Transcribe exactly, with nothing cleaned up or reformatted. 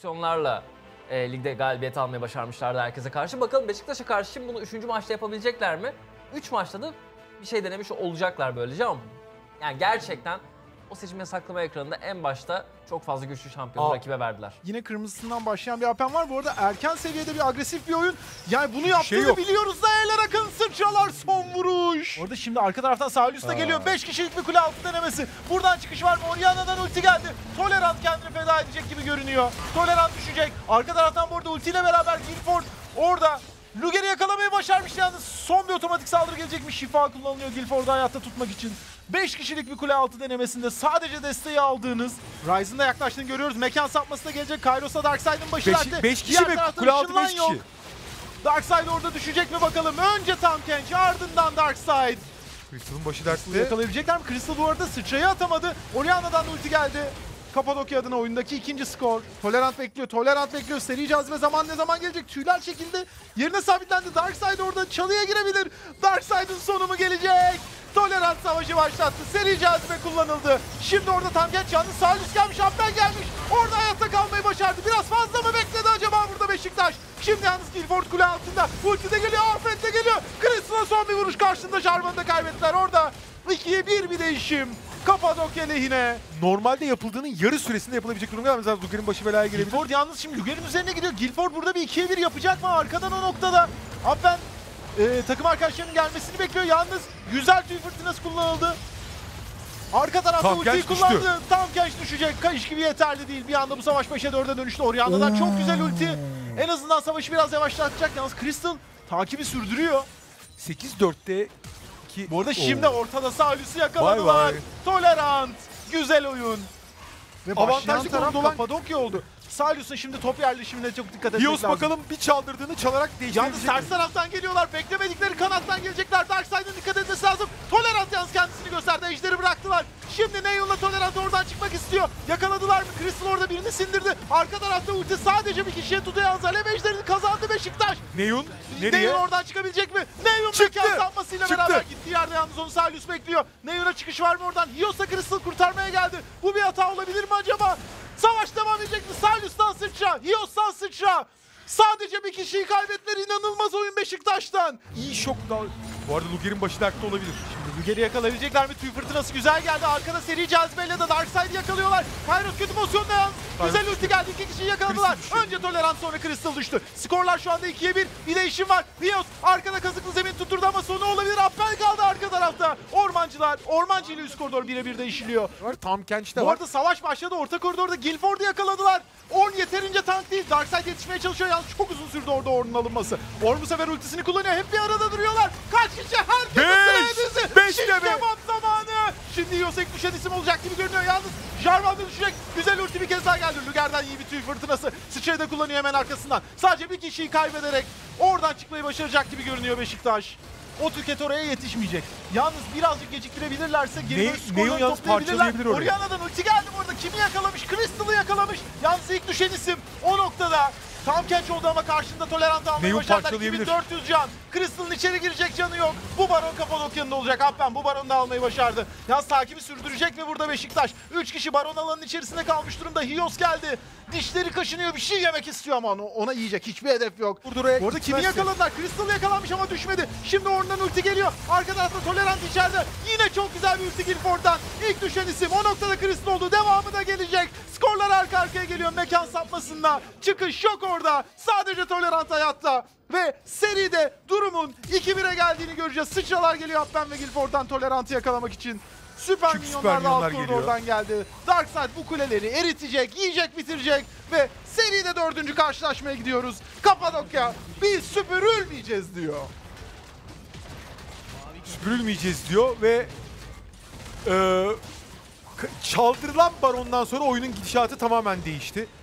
pozisyonlarla e, ligde galibiyet almayı başarmışlardı herkese karşı. Bakalım Beşiktaş'a karşı şimdi bunu üçüncü maçta yapabilecekler mi? üç maçta da bir şey denemiş olacaklar böylece ama yani gerçekten o seçim yasaklama ekranında en başta çok fazla güçlü şampiyonu Aa, rakibe verdiler. Yine kırmızısından başlayan bir Apen var. Bu arada erken seviyede bir agresif bir oyun. Yani bunu yaptığını şey biliyoruz da eller akın sıçralar son vuruş. Orada şimdi arka taraftan Saulus da geliyor. beş kişilik bir kule altı denemesi. Buradan çıkış var mı? Orianna'dan ulti geldi. Tolerant kendini feda edecek gibi görünüyor. Tolerant düşecek. Arka taraftan bu arada ultiyle beraber Guildford orada Luger'i yakalamayı başarmış yalnız. Son bir otomatik saldırı gelecekmiş. Şifa kullanılıyor Guildford'u hayatta tutmak için. beş kişilik bir kule altı denemesinde sadece desteği aldığınız Ryze'ın da yaklaştığını görüyoruz. Mekan sapması da gelecek. Kairos'a Darkseid'in başı dertte. beş kişi Diğer mi? tarafta Kule altı ışınlan beş yok. kişi. Darkseid orada düşecek mi bakalım. Önce Tahm Kench, ardından Darkseid. Crystal'ın başı Bunu dertte. yakalayabilecekler mi? Crystal bu arada sıçrayı atamadı. Orianna'dan ulti geldi. Kapadokya adına oyundaki ikinci skor. Tolerant bekliyor, Tolerant bekliyor. Seri cazibe zaman ne zaman gelecek? Tüyler çekildi. Yerine sabitlendi. Darkseid orada çalıya girebilir. Darkseid'in sonu mu gelecek? Tolerant savaşı başlattı. Seri cazibe kullanıldı. Şimdi orada Tahm Kench yalnız Saulus gelmiş, Appen gelmiş. Orada hayatta kalmayı başardı. Biraz fazla mı bekledi acaba burada Beşiktaş? Şimdi yalnız Guildford kule altında. Ulti de geliyor, Afet de geliyor. Crystal'a son bir vuruş karşısında Jarvan'ı da kaybettiler. Orada ikiye bir bir değişim. Kapadokya lehine. Normalde yapıldığının yarı süresinde yapılabilecek durum var. Mesela Luger'in başı belaya gelebilir. Guildford yalnız şimdi Luger'in üzerine gidiyor. Guildford burada bir ikiye bir yapacak mı? Arkadan o noktada. Appen e, takım arkadaşlarının gelmesini bekliyor. Yalnız güzel tüy fırtınası kullanıldı. Arka tarafta Tahm ultiyi Kench kullandı. düştü. Tahm Kench düşecek. Kayış gibi yeterli değil. Bir anda bu savaş beşe dörde dönüştü. Orianna'dan çok güzel ulti. En azından savaşı biraz yavaşlatacak. Yalnız Crystal takibi sürdürüyor. sekiz dörtte iki. Bu arada şimdi Oo. ortada Saulus'u yakaladılar. Vay vay. Tolerant. Güzel oyun. Ve Avantajlı başlayan taraf konumda olan- Kapadokya oldu. Saulus'un şimdi top yerleşimine çok dikkat etmek Hios lazım. bakalım bir çaldırdığını çalarak Yalnız değiştirebilecek ters mi? taraftan geliyorlar. Beklemedikleri kanattan gelecekler. Darkseid'in dikkat etmesi lazım. Tolerant yalnız kendisini gösterdi. Ejderi bıraktılar. Şimdi Neon'la Tolerant oradan çıkmak istiyor. Yakaladılar mı? Crystal orada birini sindirdi. Arka tarafta ulti sadece bir kişiye tutuyor. Yalnız Alev Ejderini kazandı Beşiktaş. Neon nereye? Neon oradan çıkabilecek mi? Neon Çıktı. mekan sapmasıyla Çıktı. beraber gittiği yerde yalnız onu Saulus bekliyor. Neon'a çıkış var mı oradan? Hios'a Crystal kurtarmaya geldi. Bu bir hata olabilir mi acaba? Savaş devam edecek mi? Saulus'tan sıçra, Hios'tan sıçra. Sadece bir kişiyi kaybettiler. İnanılmaz oyun Beşiktaş'tan. İyi şok da. Bu arada Luger'in başı dertte olabilir. Luger'i yakalayabilecekler mi? Tüy fırtınası güzel geldi. Arkada seri cazibeyle de Darkseid'i yakalıyorlar. Kairos kötü pozisyonda yalnız. Güzel ulti geldi. İki kişiyi yakaladılar. Crystal düştü. Önce Tolerant sonra Crystal düştü. Skorlar şu anda ikiye bir. Bir değişim var. Rios arkada kazıklı zemin tutturdu ama sonu olabilir. Appel kaldı arka tarafta. Ormancılar. Ormancı ile üst koridor birebir değişiliyor. Var Tahm Kench de Bu var. arada savaş başladı. Orta koridorda Guildford'u yakaladılar. Ornn yeterince tank değil. Darkseid yetişmeye çalışıyor. Yalnız çok uzun sürdü orada Ornn'un alınması. Ornn bu sefer ultisini kullanıyor. Hep bir arada duruyorlar. Kaç kişi? Herkes Beş! sıraya dizdi. Beş Şimdi de be! kebap zamanı. Şimdi Yosek düşen isim olacak gibi görünüyor. Yalnız Jarvan da düşecek. Güzel ulti bir kez daha geldi. Luger'den iyi bir tüy fırtınası. Sıçrayı da kullanıyor hemen arkasından. Sadece bir kişiyi kaybederek oradan çıkmayı başaracak gibi görünüyor Beşiktaş. O tüket oraya yetişmeyecek. Yalnız birazcık geciktirebilirlerse geri Ne- dönüş skorları Neon yalnız toplayabilirler. parçalayabilir orayı. Orianna'dan ulti geldi bu arada. Kimi yakalamış? Crystal'ı yakalamış. Yalnız ilk düşen isim o noktada. Tahm Kench oldu ama karşında Tolerant almayı Neon başardılar. parçalayabilir. iki bin dört yüz can. Crystal'ın içeri girecek canı yok. Bu baron Kapadokya'nın olacak. Appen bu baronu da almayı başardı. Yalnız takibi sürdürecek mi burada Beşiktaş? üç kişi baron alanının içerisinde kalmış durumda. Hios geldi. Dişleri kaşınıyor. Bir şey yemek istiyor ama onu, ona yiyecek. Hiçbir hedef yok. Burada oraya Bu arada kimi gitmezse- yakaladılar? Crystal yakalanmış ama düşmedi. Şimdi Ornn'dan ulti geliyor. Arka tarafta Tolerant içeride. Yine çok güzel bir ulti Guildford'dan. İlk düşen isim o noktada Crystal oldu. Devamı da gelecek. Skorlar arka arkaya geliyor mekan sapmasında. Çıkış yok orada. Sadece Tolerant hayatta. Ve seride durumun iki bire geldiğini göreceğiz. Sıçralar geliyor Appen ve Guildford'dan Tolerant'ı yakalamak için. Süper Çünkü minyonlar süper da alt minyonlar koridordan geldi. Darkseid bu kuleleri eritecek, yiyecek, bitirecek ve seride dördüncü karşılaşmaya gidiyoruz. Kapadokya biz süpürülmeyeceğiz diyor. Süpürülmeyeceğiz diyor ve e, k- çaldırılan barondan sonra oyunun gidişatı tamamen değişti.